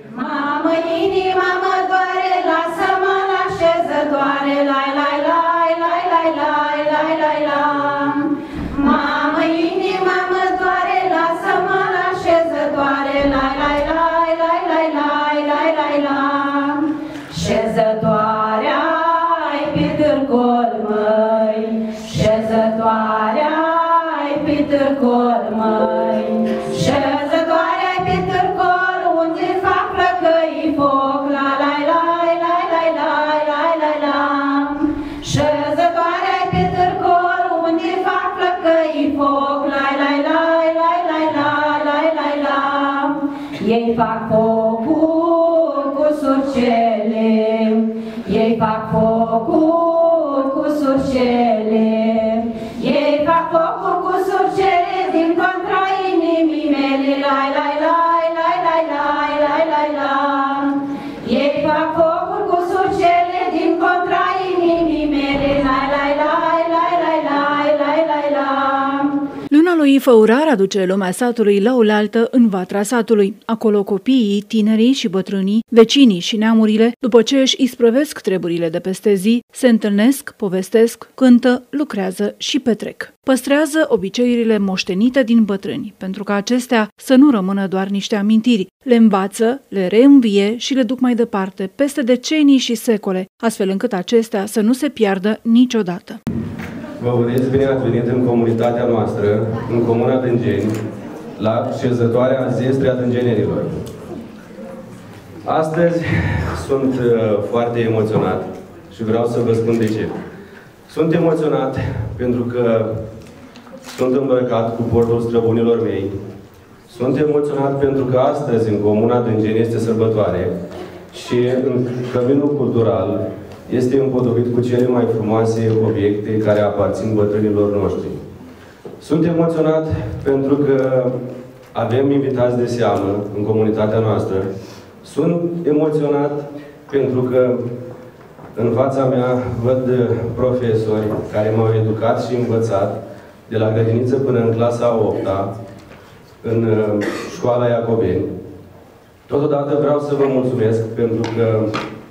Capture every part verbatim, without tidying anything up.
Mamă, inima mă doare, lasă-mă la șezătoare, lai, lai, lai, lai, lai, lai, lai, lai, lai. Mamă, inima mă doare, lasă-mă la șezătoare, lai, lai, lai, lai, lai, lai, lai, lai, lai. Șezătoarea-i pe târgol, măi, șezătoarea-i pe târgol, măi, șezătoarea-i pe târgol, unde fac plăcăi foc, la, la, la, la, la, la, la, la, la. Șezătoarea-i pe târgol, unde fac plăcăi foc, la, la, la, la, la, la, la, la, la. Ei fac focul cu surcele, ei fac focul cu surcele, ei fac focul cu surcele din contra inimii mele, lai, lai, lai, lai, lai, lai, lai, lai, lai. Ei fac focul cu surcele din contra inimii mele, lai, lai, lai, lai, lai, lai, lai, lai, lai. Luna lui Făurar aduce lumea satului la oaltă în vatra satului. Acolo copiii, tinerii și bătrânii, vecinii și neamurile, după ce își isprăvesc treburile de peste zi, se întâlnesc, povestesc, cântă, lucrează și petrec. Păstrează obiceiurile moștenite din bătrâni, pentru ca acestea să nu rămână doar niște amintiri. Le învață, le reînvie și le duc mai departe, peste decenii și secole, astfel încât acestea să nu se piardă niciodată. Vă urez bine ați venit în comunitatea noastră, în Comuna Dângeni, la șezătoarea zestri a dângenerilor. Astăzi sunt foarte emoționat și vreau să vă spun de ce. Sunt emoționat pentru că sunt îmbrăcat cu portul străbunilor mei. Sunt emoționat pentru că astăzi în Comuna Dângeni este sărbătoare și în căminul cultural este împodobit cu cele mai frumoase obiecte care aparțin bătrânilor noștri. Sunt emoționat pentru că avem invitați de seamă în comunitatea noastră. Sunt emoționat pentru că în fața mea văd profesori care m-au educat și învățat de la grădiniță până în clasa a opta în școala Iacobeni. Totodată vreau să vă mulțumesc pentru că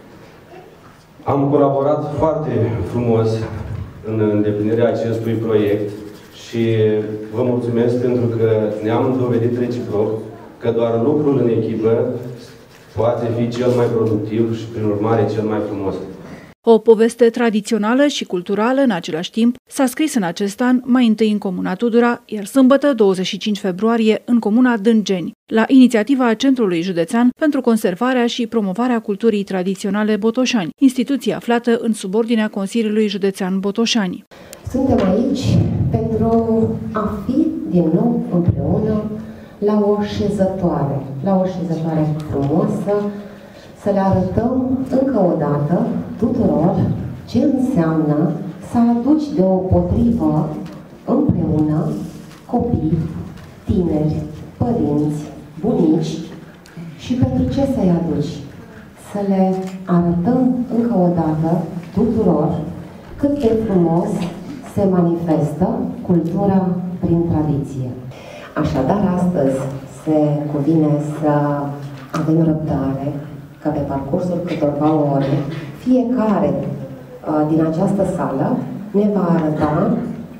am colaborat foarte frumos în îndeplinirea acestui proiect și vă mulțumesc pentru că ne-am dovedit reciproc că doar lucrul în echipă poate fi cel mai productiv și, prin urmare, cel mai frumos. O poveste tradițională și culturală în același timp s-a scris în acest an mai întâi în Comuna Tudura, iar sâmbătă, douăzeci și cinci februarie, în Comuna Dângeni, la inițiativa Centrului Județean pentru conservarea și promovarea culturii tradiționale Botoșani, instituție aflată în subordinea Consiliului Județean Botoșani. Suntem aici pentru a fi din nou împreună la o șezătoare, la o șezătoare frumoasă, să le arătăm încă o dată tuturor ce înseamnă să aduci deopotrivă împreună copii, tineri, părinți, bunici și pentru ce să-i aduci? Să le arătăm încă o dată tuturor cât de frumos se manifestă cultura prin tradiție. Așadar, astăzi se cuvine să avem răbdare, ca pe parcursul câtorva ore, fiecare uh, din această sală ne va arăta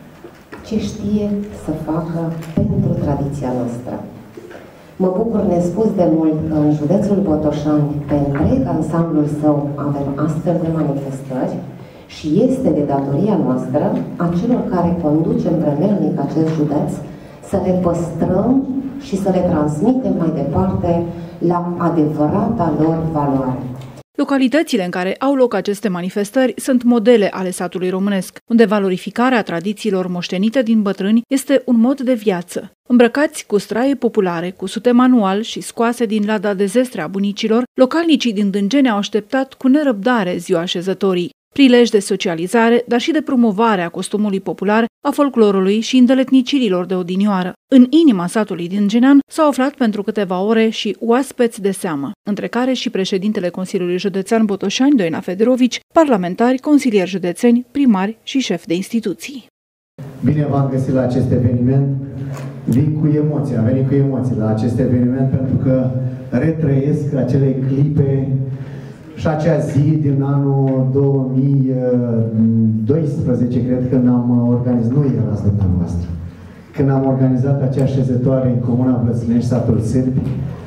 ce știe să facă pentru tradiția noastră. Mă bucur nespus de mult că în județul Botoșani, pe întreg ansamblul său, avem astfel de manifestări și este de datoria noastră a celor care conducem vremelnic acest județ să le păstrăm și să le transmitem mai departe la adevărata lor valoare. Localitățile în care au loc aceste manifestări sunt modele ale satului românesc, unde valorificarea tradițiilor moștenite din bătrâni este un mod de viață. Îmbrăcați cu straie populare, cu sute manual și scoase din lada de zestre a bunicilor, localnicii din Dângeni au așteptat cu nerăbdare ziua șezătorii. Prilej de socializare, dar și de promovare a costumului popular, a folclorului și îndeletnicirilor de odinioară. În inima satului dângenean s-au aflat pentru câteva ore și oaspeți de seamă, între care și președintele Consiliului Județean Botoșani, Doina Federovici, parlamentari, consilieri județeni, primari și șefi de instituții. Bine v-am găsit la acest eveniment. vin cu emoții, am venit cu emoții la acest eveniment pentru că retrăiesc acele clipe și acea zi din anul două mii doisprezece, cred, când am organizat, nu erați dumneavoastră, când am organizat acea șezătoare în Comuna Vlățănești, satul Sârbi,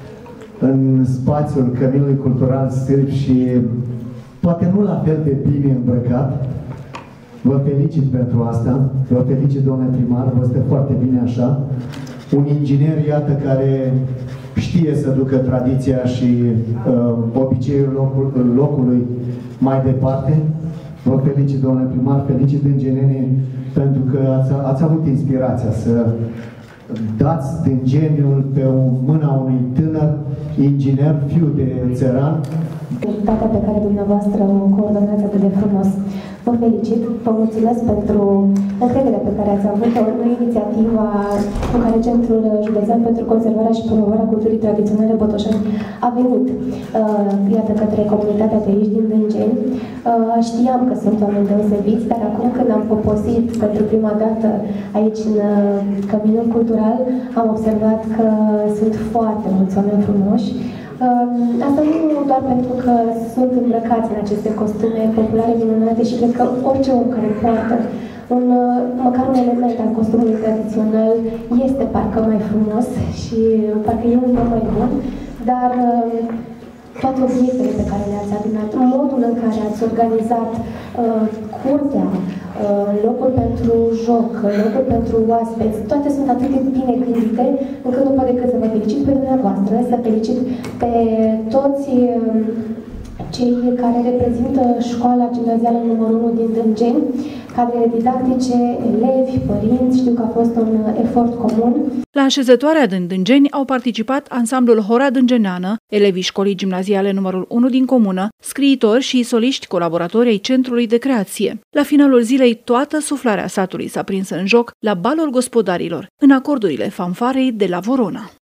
în spațiul Căminului Cultural Sârb și poate nu la fel de bine îmbrăcat. Vă felicit pentru asta, vă felicit, domnule primar, vă stă foarte bine așa. Un inginer, iată, care știe să ducă tradiția și uh, obiceiul locul, locului mai departe. Vă felicit, domnule primar, felicit inginerii pentru că ați, ați avut inspirația să dați din geniul pe mâna unui tânăr inginer, fiu de țăran. Activitatea pe care dumneavoastră o coordonați atât de frumos. Vă felicit, vă mulțumesc pentru încrederea pe care ați avut-o în inițiativa cu care Centrul Județean pentru Conservarea și Promovarea Culturii Tradiționale Botoșani a venit, uh, iată, către comunitatea de aici, din Dângeni. Uh, știam că sunt oameni deosebiți, dar acum când am poposit pentru prima dată aici în uh, Căminul Cultural, am observat că sunt foarte mulți oameni frumoși. Asta nu doar pentru că sunt îmbrăcați în aceste costume populare minunate și cred că orice om care poartă un, măcar un element al costumului tradițional este parcă mai frumos și parcă e un om mai bun, dar toate obiectele pe care le-ați adunat, modul în care ați organizat uh, curtea, uh, locuri pentru joc, locuri pentru oaspeți, toate sunt atât de bine gândite, încât nu pot decât să vă felicit pe dumneavoastră, să felicit pe toți uh, cei care reprezintă școala gimnazială numărul unu din Dângeni, cadrele didactice, elevi, părinți, știu că a fost un efort comun. La așezătoarea din Dângeni au participat ansamblul Hora Dângeneană, elevii școlii gimnaziale numărul unu din comună, scriitori și soliști colaboratori ai Centrului de Creație. La finalul zilei, toată suflarea satului s-a prins în joc la balul gospodarilor, în acordurile fanfarei de la Vorona.